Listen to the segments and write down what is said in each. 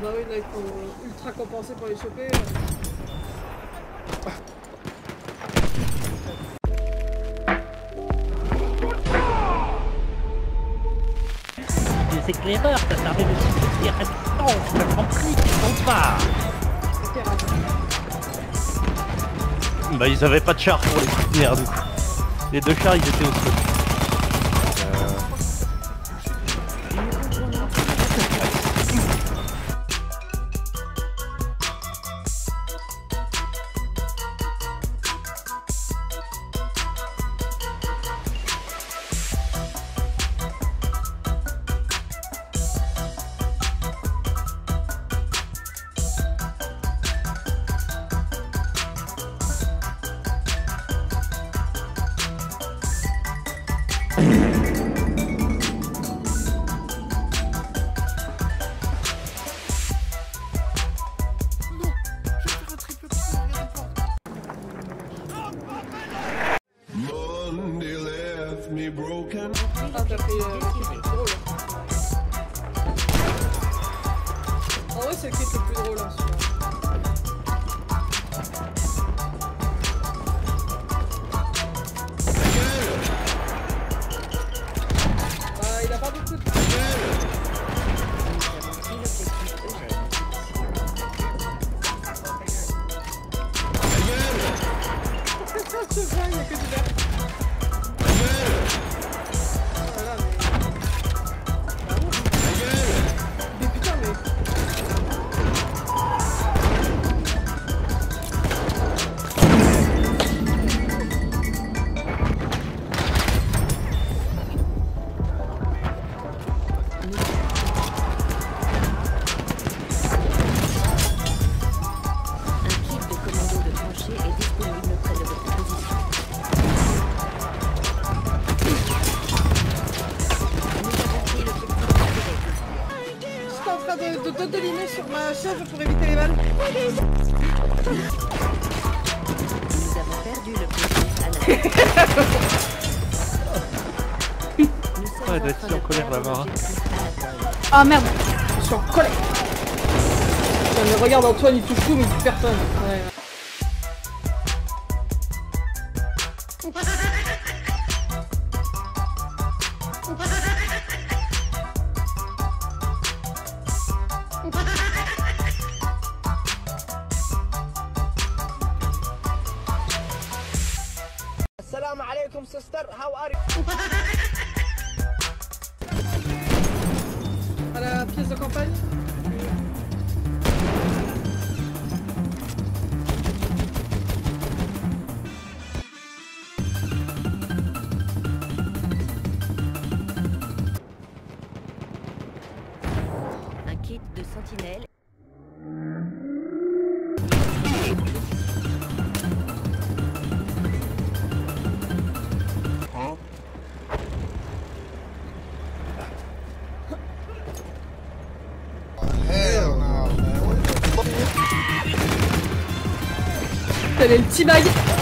bah oui, là il faut ultra compenser pour les choper. C'est que l'erreur, ça permet de soutenir à distance, t'as compris qu'ils sont pas. Bah ils avaient pas de char pour les soutenir du coup. Les deux chars ils étaient au sol. Ah, t'as pris le plus drôle. En vrai, c'est le clip le plus drôle, hein, celui-là. Il a pas beaucoup de temps. Je vois, il y a que du vert. De dodeliner sur ma chaise pour éviter les balles. Nous avons perdu le plaisir à la Elle doit être si en colère là-bas. Ah merde, je suis en colère. Mais regarde Antoine, il touche tout mais il touche personne. Ouais. Assalamu alaikum sister, how are you? À la pièce de campagne. un kit de sentinelle. T'avais le petit bag.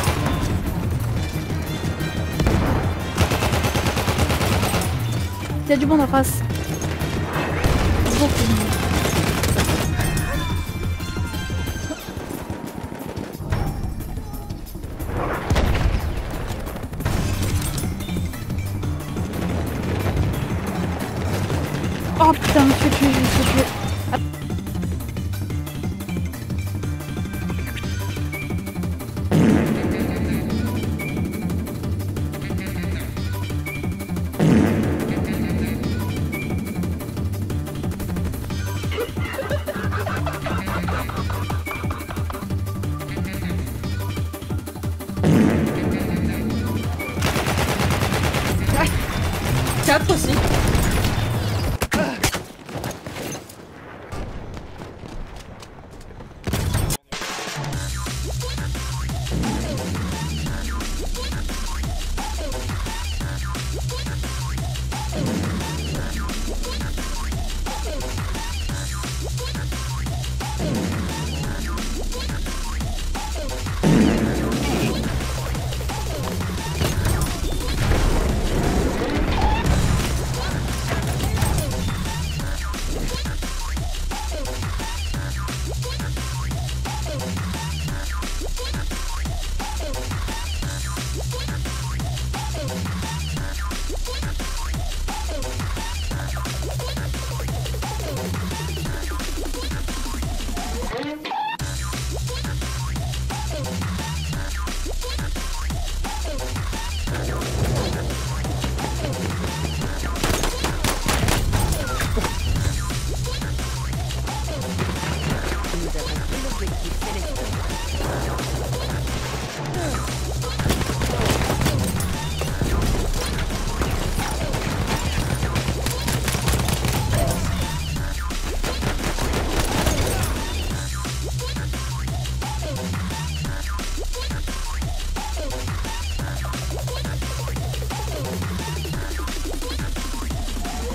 Il y a du monde en face. Beaucoup. Oh putain, je me suis tué, je me suis tué. Quatre aussi.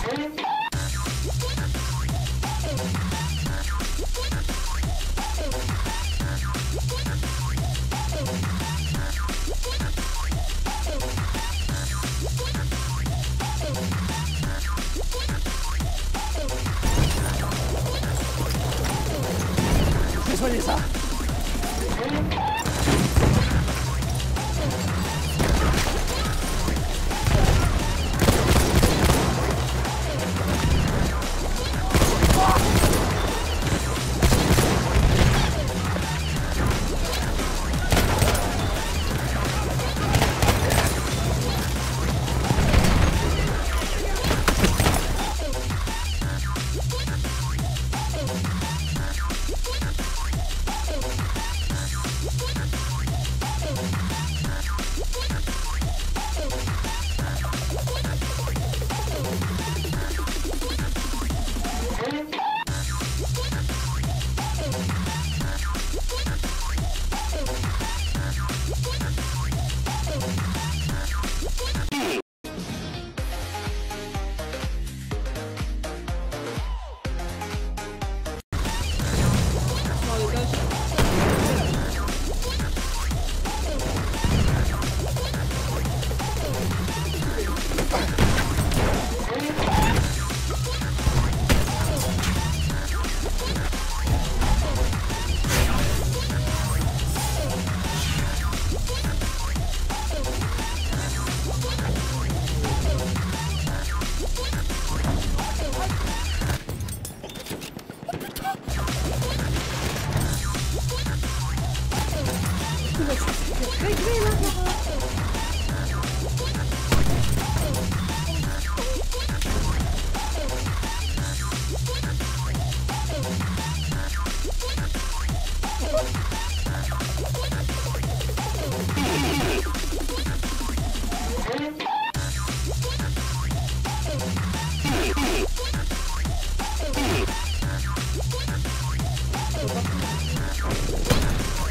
Je vais soigner ça.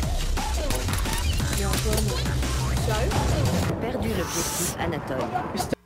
Perdu l'objectif Anatole.